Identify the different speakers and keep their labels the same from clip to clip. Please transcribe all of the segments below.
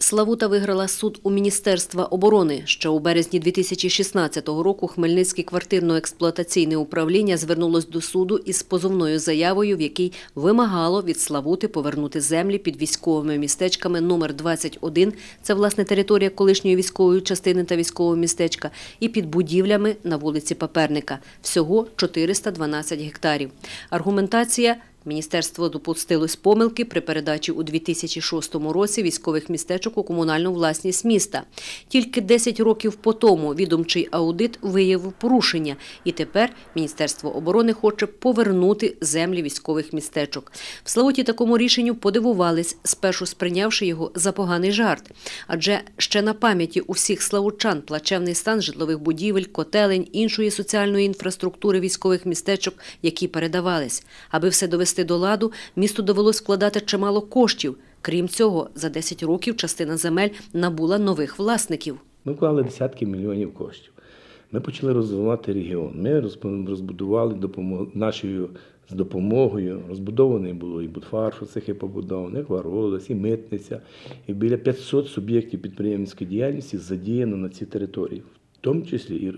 Speaker 1: Славута виграла суд у Міністерства оборони. Ще у березні 2016 року Хмельницьке квартирно-експлуатаційне управління звернулось до суду із позовною заявою, в якій вимагало від Славути повернути землі під військовими містечками номер 21, це власне територія колишньої військової частини та військового містечка, і під будівлями на вулиці Паперника. Всього 412 гектарів. Аргументація – міністерство допустилось помилки при передачі у 2006 році військових містечок у комунальну власність міста. Тільки 10 років по тому відомчий аудит виявив порушення, і тепер Міністерство оборони хоче повернути землі військових містечок. В Славуті такому рішенню подивувались, спершу сприйнявши його за поганий жарт. Адже ще на пам'яті у всіх славутчан плачевний стан житлових будівель, котелень, іншої соціальної інфраструктури військових містечок, які передавались. Аби все довести до ладу, місту довелось вкладати чимало коштів. Крім цього, за 10 років частина земель набула нових власників.
Speaker 2: Ми вклали десятки мільйонів коштів. Ми почали розвивати регіон. Ми розбудували нашою з допомогою. Розбудований було і Будфаршу, цехи побудовані, і Хваролес, і Митниця. І біля 500 суб'єктів підприємницької діяльності задіяно на цій території. В тому числі і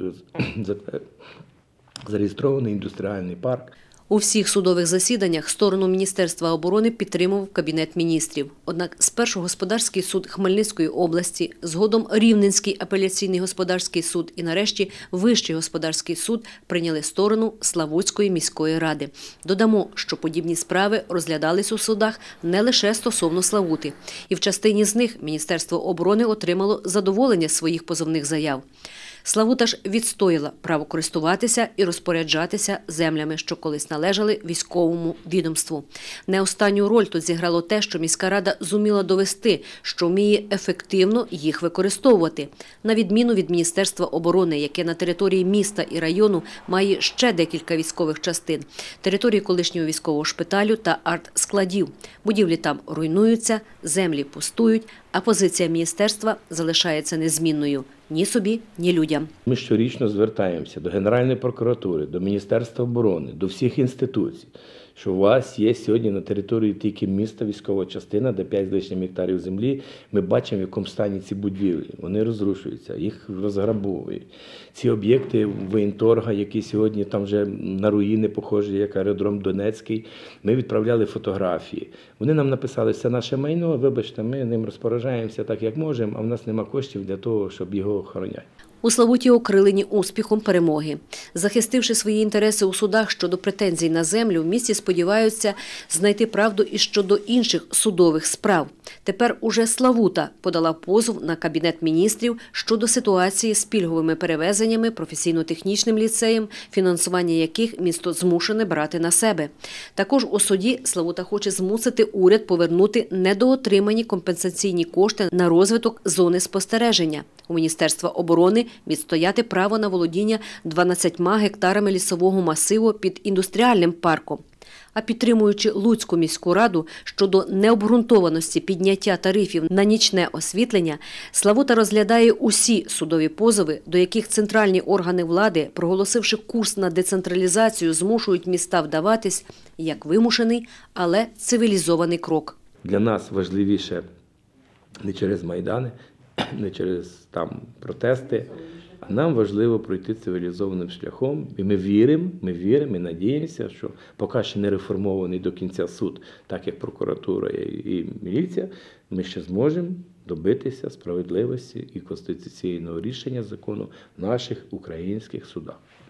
Speaker 2: зареєстрований індустріальний парк.
Speaker 1: У всіх судових засіданнях сторону Міністерства оборони підтримував Кабінет міністрів. Однак спершу Господарський суд Хмельницької області, згодом Рівненський апеляційний господарський суд і нарешті Вищий господарський суд прийняли сторону Славутської міської ради. Додамо, що подібні справи розглядались у судах не лише стосовно Славути. І в частині з них Міністерство оборони отримало задоволення своїх позовних заяв. Славута ж відстояла право користуватися і розпоряджатися землями, що колись належали військовому відомству. Не останню роль тут зіграло те, що міська рада зуміла довести, що вміє ефективно їх використовувати. На відміну від Міністерства оборони, яке на території міста і району має ще декілька військових частин, території колишнього військового шпиталю та артскладів. Будівлі там руйнуються, землі пустують, а позиція міністерства залишається незмінною – ні собі, ні людям.
Speaker 2: Ми щорічно звертаємося до Генеральної прокуратури, до Міністерства оборони, до всіх інституцій, що у вас є сьогодні на території тільки міста військова частина, де 5 з лишнім гектарів землі. Ми бачимо, в якому стані ці будівлі. Вони розрушуються, їх розграбовують. Ці об'єкти воєнторга, які сьогодні там вже на руїни похожі, як аеродром Донецький, ми відправляли фотографії. Вони нам написали, це наше майно, вибачте, ми ним розпоряджаємося так, як можемо, а в нас нема коштів для того, щоб його охороняти.
Speaker 1: У Славуті окрилені успіхом перемоги. Захистивши свої інтереси у судах щодо претензій на землю, в місті сподіваються знайти правду і щодо інших судових справ. Тепер уже Славута подала позов на Кабінет міністрів щодо ситуації з пільговими перевезеннями професійно-технічним ліцеєм, фінансування яких місто змушене брати на себе. Також у суді Славута хоче змусити уряд повернути недоотримані компенсаційні кошти на розвиток зони спостереження. У Міністерства оборони відстояти право на володіння 12 гектарами лісового масиву під індустріальним парком. А підтримуючи Луцьку міську раду щодо необґрунтованості підняття тарифів на нічне освітлення, Славута розглядає усі судові позови, до яких центральні органи влади, проголосивши курс на децентралізацію, змушують міста вдаватись як вимушений, але цивілізований крок.
Speaker 2: Для нас важливіше не через Майдани, не через протести, а нам важливо пройти цивілізованим шляхом. І ми віримо і надіємося, що поки ще не реформований до кінця суд, так як прокуратура і міліція, ми ще зможемо добитися справедливості і конституційного рішення закону в наших українських судах.